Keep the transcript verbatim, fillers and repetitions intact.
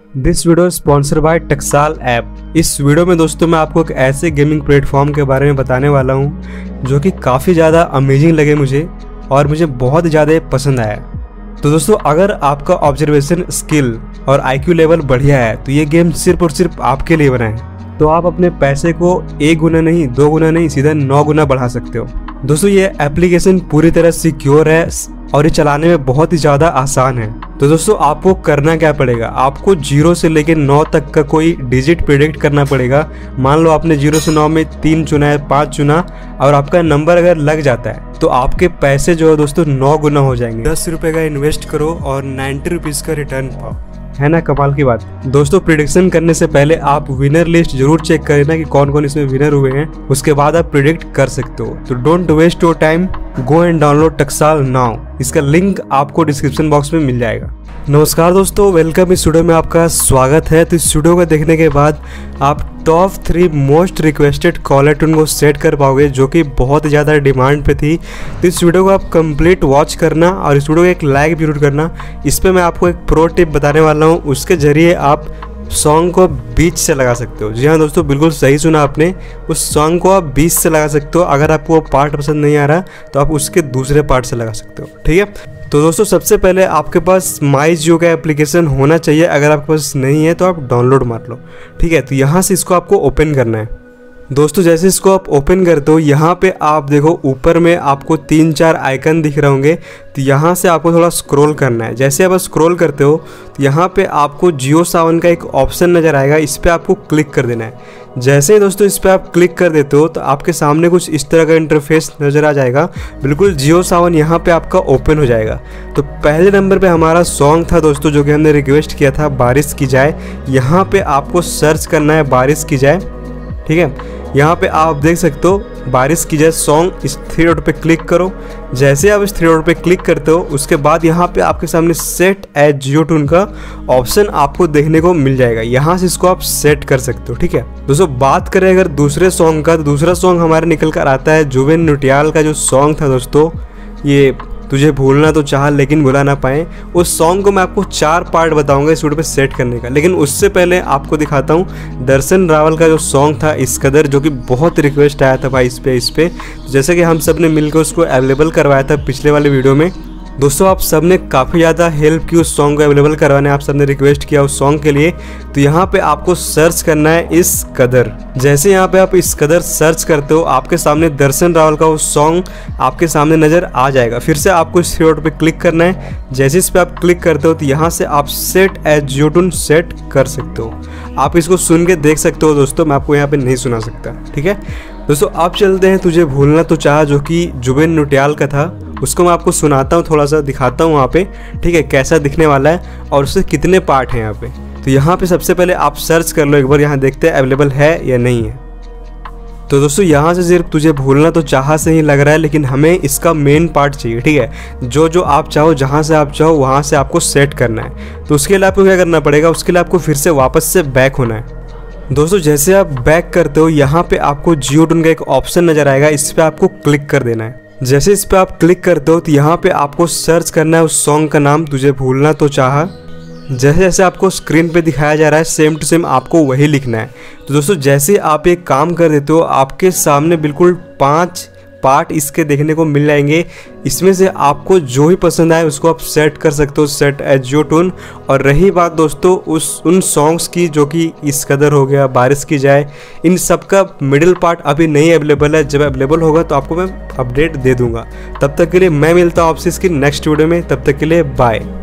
This video sponsor by टक्साल app. इस video में दोस्तों मैं आपको एक ऐसे गेमिंग प्लेटफॉर्म के बारे में बताने वाला हूं जो कि काफ़ी ज़्यादा अमेजिंग लगे मुझे और मुझे बहुत ज़्यादा पसंद आया। तो दोस्तों अगर आपका ऑब्जर्वेशन स्किल और आईक्यू लेवल बढ़िया है तो ये गेम सिर्फ और सिर्फ आपके लिए बना है। तो आप अपने पैसे को एक गुना नहीं, दो गुना नहीं, सीधा नौ गुना बढ़ा सकते हो। दोस्तों ये एप्लीकेशन पूरी तरह सिक्योर है और ये चलाने में बहुत ही ज़्यादा आसान है। तो दोस्तों आपको करना क्या पड़ेगा, आपको जीरो से लेकर नौ तक का कोई डिजिट प्रिडिक्ट करना पड़ेगा। मान लो आपने जीरो से नौ में तीन चुना है, पाँच चुना और आपका नंबर अगर लग जाता है तो आपके पैसे जो है दोस्तों नौ गुना हो जाएंगे। दस रुपये का इन्वेस्ट करो और नाइन्टी रुपीज़ का रिटर्न पाओ, है ना कमाल की बात। दोस्तों प्रिडिक्शन करने से पहले आप विनर लिस्ट जरूर चेक करें कि कौन कौन इसमें विनर हुए हैं, उसके बाद आप प्रिडिक्ट कर सकते हो। तो don't waste your time, go and download टक्साल नाउ। इसका लिंक आपको डिस्क्रिप्शन बॉक्स में मिल जाएगा। नमस्कार दोस्तों, वेलकम। इस वीडियो में आपका स्वागत है। तो इस वीडियो को देखने के बाद आप top three most requested caller tune को सेट कर पाओगे जो कि बहुत ज़्यादा डिमांड पे थी। तो इस वीडियो को आप कंप्लीट वॉच करना और इस वीडियो को एक लाइक जरूर करना। इस पर मैं आपको एक प्रो टिप बताने वाला हूँ, उसके ज़रिए आप सॉन्ग को बीच से लगा सकते हो। जी हाँ दोस्तों, बिल्कुल सही सुना आपने, उस सॉन्ग को आप बीच से लगा सकते हो। अगर आपको वो पार्ट पसंद नहीं आ रहा तो आप उसके दूसरे पार्ट से लगा सकते हो, ठीक है। तो दोस्तों सबसे पहले आपके पास माई जियो का एप्लीकेशन होना चाहिए। अगर आपके पास नहीं है तो आप डाउनलोड मार लो, ठीक है। तो यहाँ से इसको आपको ओपन करना है। दोस्तों जैसे इसको आप ओपन करते हो यहाँ पे आप देखो ऊपर में आपको तीन चार आइकन दिख रहे होंगे। तो यहाँ से आपको थोड़ा स्क्रॉल करना है। जैसे आप स्क्रॉल करते हो तो यहाँ पे आपको जियो सावन का एक ऑप्शन नज़र आएगा, इस पर आपको क्लिक कर देना है। जैसे ही दोस्तों इस पर आप क्लिक कर देते हो तो आपके सामने कुछ इस तरह का इंटरफेस नज़र आ जाएगा। बिल्कुल जियो सावन यहाँ पे आपका ओपन हो जाएगा। तो पहले नंबर पे हमारा सॉन्ग था दोस्तों जो कि हमने रिक्वेस्ट किया था, बारिश की जाए। यहाँ पे आपको सर्च करना है बारिश की जाए, ठीक है। यहाँ पे आप देख सकते हो बारिश की जाए सॉन्ग, इस थ्री डॉट पे क्लिक करो। जैसे आप इस थ्री डॉट पे क्लिक करते हो उसके बाद यहाँ पे आपके सामने सेट एज जियो ट्यून का ऑप्शन आपको देखने को मिल जाएगा। यहाँ से इसको आप सेट कर सकते हो, ठीक है। दोस्तों बात करें अगर दूसरे सॉन्ग का, तो दूसरा सॉन्ग हमारे निकल कर आता है जुबिन नौटियाल का जो सॉन्ग था दोस्तों, ये तुझे भूलना तो चाहा लेकिन भुला ना पाए। उस सॉन्ग को मैं आपको चार पार्ट बताऊंगा इस वीडियो पे सेट करने का, लेकिन उससे पहले आपको दिखाता हूँ दर्शन रावल का जो सॉन्ग था इस कदर, जो कि बहुत रिक्वेस्ट आया था भाई इस पे इस पे जैसे कि हम सब ने मिलकर उसको अवेलेबल करवाया था पिछले वाले वीडियो में। दोस्तों आप सब ने काफ़ी ज़्यादा हेल्प की उस सॉन्ग को अवेलेबल करवाने, आप सब ने रिक्वेस्ट किया उस सॉन्ग के लिए। तो यहाँ पे आपको सर्च करना है इस कदर। जैसे यहाँ पे आप इस कदर सर्च करते हो आपके सामने दर्शन रावल का वो सॉन्ग आपके सामने नज़र आ जाएगा। फिर से आपको इस थ्री डॉट पे क्लिक करना है। जैसे इस पर आप क्लिक करते हो तो यहाँ से आप set as Jio tune set कर सकते हो। आप इसको सुन के देख सकते हो दोस्तों, मैं आपको यहाँ पे नहीं सुना सकता, ठीक है। दोस्तों आप चलते हैं तुझे भूलना तो चाहा जो कि जुबिन नौटियाल का था, उसको मैं आपको सुनाता हूँ, थोड़ा सा दिखाता हूँ वहाँ पे, ठीक है, कैसा दिखने वाला है और उससे कितने पार्ट हैं यहाँ पे। तो यहाँ पे सबसे पहले आप सर्च कर लो एक बार, यहाँ देखते हैं अवेलेबल है या नहीं है। तो दोस्तों यहाँ से सिर्फ तुझे भूलना तो चाहा से ही लग रहा है, लेकिन हमें इसका मेन पार्ट चाहिए, ठीक है। जो जो आप चाहो, जहाँ से आप चाहो वहाँ से आपको सेट करना है। तो उसके लिए आपको क्या करना पड़ेगा, उसके लिए आपको फिर से वापस से बैक होना है। दोस्तों जैसे आप बैक करते हो यहाँ पे आपको जियो ट्यून का एक ऑप्शन नज़र आएगा, इस पर आपको क्लिक कर देना है। जैसे इस पर आप क्लिक करते हो तो यहाँ पे आपको सर्च करना है उस सॉन्ग का नाम, तुझे भूलना तो चाहा। जैसे जैसे आपको स्क्रीन पे दिखाया जा रहा है सेम टू सेम आपको वही लिखना है। तो दोस्तों जैसे आप एक काम कर देते हो आपके सामने बिल्कुल पाँच पार्ट इसके देखने को मिल जाएंगे। इसमें से आपको जो ही पसंद आए उसको आप सेट कर सकते हो, सेट एज जियो ट्यून। और रही बात दोस्तों उस उन सॉन्ग्स की जो कि इस कदर हो गया, बारिश की जाए, इन सब का मिडिल पार्ट अभी नहीं अवेलेबल है। जब अवेलेबल होगा तो आपको मैं अपडेट दे दूंगा। तब तक के लिए मैं मिलता हूँ आपसे इसकी नेक्स्ट वीडियो में, तब तक के लिए बाय।